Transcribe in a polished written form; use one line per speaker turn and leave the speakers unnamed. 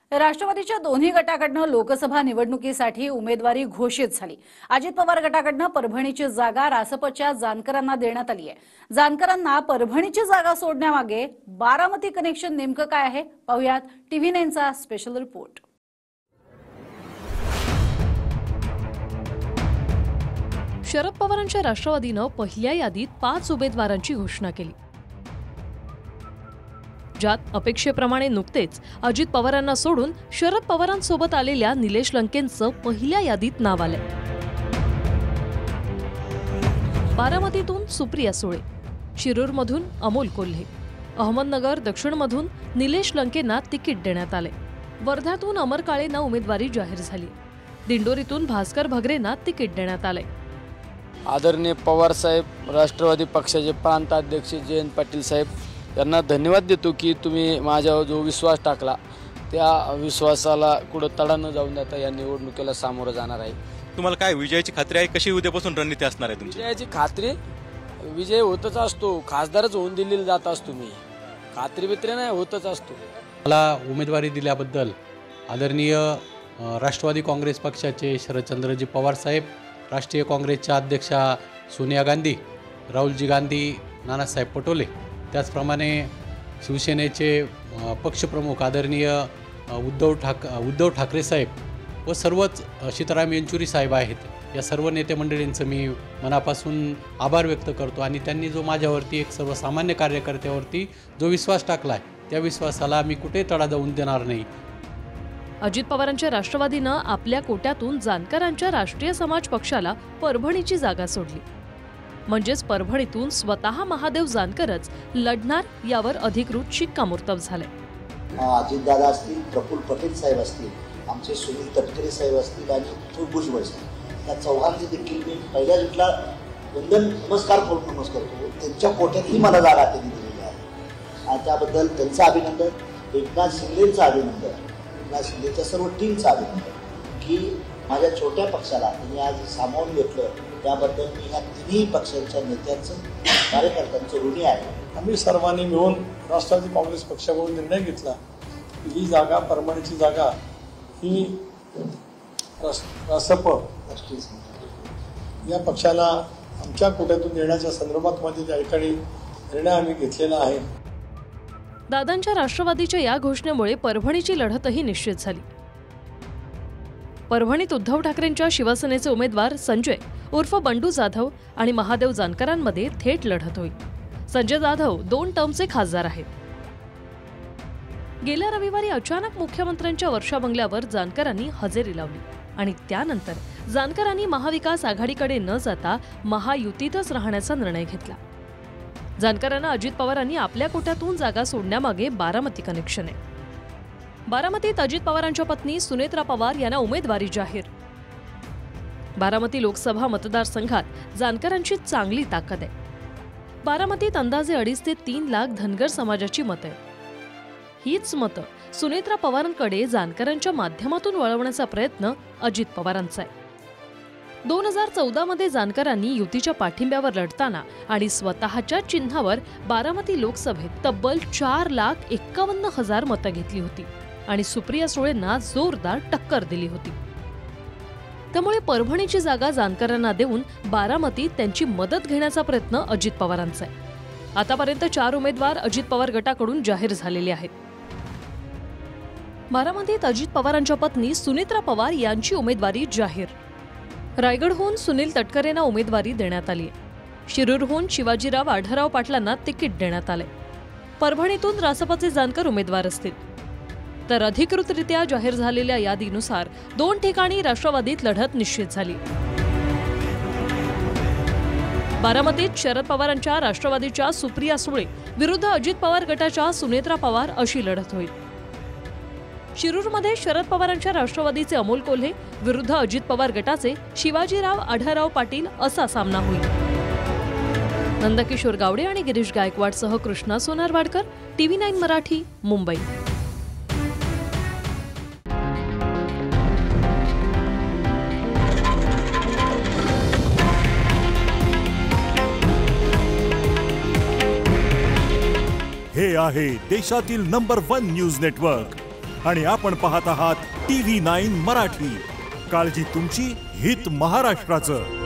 राष्ट्रवादीच्या दोन्ही गटाकडनं लोकसभा निवडणुकीसाठी उमेदवारी घोषित झाली। अजित पवार गटाकडनं परभणीची जागा रासपच्या जानकरांना देण्यात आली आहे। जानकरांना परभणीची जागा सोडण्यामागे बारामती कनेक्शन नेमकं काय आहे पाहूयात TV9 चा स्पेशल रिपोर्ट।
शरद पवारांच्या राष्ट्रवादीनं पहिल्या यादीत 5 उमेदवारांची घोषणा केली, ज्यात अपेक्षेप्रमाणे नुकतेच अजित पवारांना सोडून शरद पवारांसोबत आलेल्या निलेश लंकेंचं पहिल्या यादीत नाव आलंय। बारामतीतून सुप्रिया सुळे, शिरूरमधून अमोल कोल्हे, अहमदनगर दक्षिणमधून निलेश लंकेंना तिकीट देण्यात आले। वर्ध्यातून अमर काळेंना उमेदवारी जाहीर झाली। दिंडोरीतून भास्कर भगरेंना तिकीट देण्यात आले।
आदरणीय पवार साहेब, राष्ट्रवादी पक्षाचे प्रांत अध्यक्ष जयंत पाटील साहेब यांना धन्यवाद देतो की तुम्ही माझ्यावर जो विश्वास टाकला त्या विश्वासाला कुठं तडा न जाऊन देता या निवडणुकीला सामोरं जाणार आहे।
तुम्हाला काय विजयाची खात्री आहे? कशी उद्यापासून रणनीती असणार आहे तुमची?
विजयाची खात्री, विजय होतच असतो, खासदारच होऊन दिलेला जात असतो, मी खात्री बित्री नाही, होतच असतो।
मला उमेदवारी दिल्याबद्दल आदरणीय राष्ट्रवादी काँग्रेस पक्षाचे शरदचंद्रजी पवार साहेब, राष्ट्रीय काँग्रेसच्या अध्यक्षा सोनिया गांधी, राहुलजी गांधी, नानासाहेब पटोले, त्याचप्रमाणे शिवसेनेचे पक्षप्रमुख आदरणीय उद्धव ठाकरे साहेब व सर्वच सीताराम येचुरी साहेब आहेत, या सर्व नेते मंडळींचं मी मनापासून आभार व्यक्त करतो आणि त्यांनी जो माझ्यावरती एक सर्वसामान्य कार्यकर्त्यावरती जो विश्वास टाकला आहे त्या विश्वासाला मी कुठे तडा जाऊन देणार नाही।
अजित पवारांच्या राष्ट्रवादीनं आपल्या कोट्यातून जानकरांच्या राष्ट्रीय समाज पक्षाला परभणीची जागा सोडली, म्हणजेच परभणीतून स्वतः महादेव जानकरच लढणार यावर अधिकृत शिक्कामोर्तब झाले।
अजितदादा असतील, प्रफुल्ल पटेल साहेब असतील, आमचे सुनील तटकरे साहेब असतील आणि भुजबळ साहेब, त्या चौघांचे देखील मी पहिल्या जुटला नमस्कार करून नमस्कार करतो। त्यांच्या कोट्यातही मला जागा त्यांनी दिलेली आहे आणि त्याबद्दल त्यांचं अभिनंदन, एकनाथ शिंदेचं अभिनंदन, एकनाथ शिंदेच्या सर्व टीमचं अभिनंदन की माझ्या छोट्या पक्षाला त्यांनी आज सामावून घेतलं, त्याबद्दल मी ह्या तिन्ही पक्षांच्या नेत्यांचं, कार्यकर्त्यांचं ऋणी आहे।
आम्ही सर्वांनी मिळून राष्ट्रवादी काँग्रेस पक्षाकडून निर्णय घेतला की ही जागा, परभणीची जागा ही रासप या पक्षाला आमच्या कोट्यातून देण्याच्या संदर्भात मध्ये त्या ठिकाणी निर्णय आम्ही घेतलेला आहे।
दादांच्या राष्ट्रवादीच्या या घोषणेमुळे परभणीची लढतही निश्चित झाली। परभणीत उद्धव ठाकरेंच्या शिवसेनेचे उमेदवार संजय उर्फ बंडू जाधव आणि महादेव जानकरांमध्ये थेट लढत होईल। संजय जाधव 2 टर्मचे खासदार आहेत। गेल्या रविवारी अचानक मुख्यमंत्र्यांच्या वर्षा बंगल्यावर जानकरांनी हजेरी लावली आणि त्यानंतर जानकरांनी महाविकास आघाडीकडे न जाता महायुतीतच राहण्याचा निर्णय घेतला। जानकरांना अजित पवारांनी आपल्या कोट्यातून जागा सोडण्यामागे बारामती कनेक्शन आहे। बारामतीत अजित पवारांच्या पत्नी सुनेत्रा पवार यांना उमेदवारी जाहीर। बारामती लोकसभा मतदारसंघात जानकरांची चांगली ताकद आहे। बारामतीत अंदाजे 2.5 ते 3 लाख धनगर समाजाची मतं आहेत। हीच मतं सुनेत्रा पवारांकडे जानकरांच्या माध्यमातून वळवण्याचा प्रयत्न अजित पवारांचा आहे। 2014 मध्ये जानकरांनी युतीच्या पाठिंब्यावर लढताना आणि स्वतःच्या चिन्हावर बारामती लोकसभेत तब्बल 4,51,000 मतं घेतली होती आणि सुप्रिया सुळेंना जोरदार टक्कर दिली होती। त्यामुळे परभणीची जागा जानकरांना देऊन बारामतीत त्यांची मदत घेण्याचा प्रयत्न अजित पवारांचा आहे। आतापर्यंत 4 उमेदवार अजित पवार गटाकडून जाहीर झालेले आहेत। बारामतीत अजित पवारांच्या पत्नी सुनेत्रा पवार यांची उमेदवारी जाहीर। रायगडहून सुनील तटकरेंना उमेदवारी देण्यात आली आहे। शिरूरहून शिवाजीराव आढळराव पाटलांना तिकीट देण्यात आले। परभणीतून रासपाचे जानकर उमेदवार असतील, तर अधिकृतरित्या जाहीर झालेल्या यादीनुसार 2 ठिकाणी राष्ट्रवादीत लढत निश्चित झाली। बारामतीत शरद पवारांच्या राष्ट्रवादीच्या सुप्रिया सुळे विरुद्ध अजित पवार गटाच्या सुनेत्रा पवार अशी लढत होईल। शिरूरमध्ये शरद पवारांच्या राष्ट्रवादीचे अमोल कोल्हे विरुद्ध अजित पवार गटाचे शिवाजीराव आढळराव पाटील असा सामना होईल। नंदकिशोर गावडे आणि गिरीश गायकवाडसह कृष्णा सोनारवाडकर, TV9 मराठी, मुंबई।
हे आहे देशातील नंबर 1 न्यूज नेटवर्क आणि आपण पाहत आहात TV9 मराठी. काळजी तुमची, हित महाराष्ट्राचं.